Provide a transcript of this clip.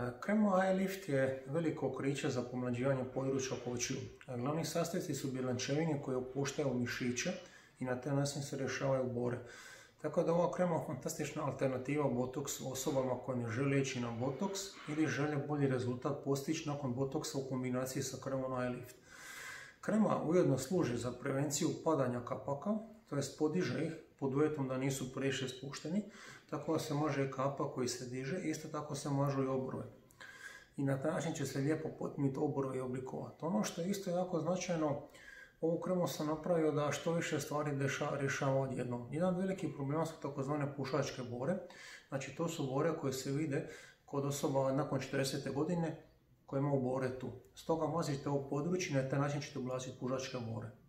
Krema Eye Lift je veliko otkriće za pomlađivanje područja oko očiju. Glavni sastojci su bjelančevine koje opuštaju mišiće i na taj način se rješavaju bore. Tako da ova krema je fantastična alternativa botoksu osobama koje ne žele ići na botoks ili žele bolji rezultat postići nakon botoksa u kombinaciji sa kremom Eye Lift. Krema ujedno služi za prevenciju padanja kapaka, tj. podiže ih pod uvjetom da nisu previše spušteni, tako da se može i kapak koji se diže, isto tako se mažu i obrve. I na taj način će se lijepo potpuniti obrve i oblikovati. Ono što je isto jako značajno, ovu kremu sam napravio da što više stvari rješava odjednom. Jedan veliki problem su takozvane pušačke bore, znači to su bore koje se vide kod osoba nakon 40. godine koje imaju bore tu. Stoga mazite ovo područje i na taj način ćete ublažiti pušačke bore.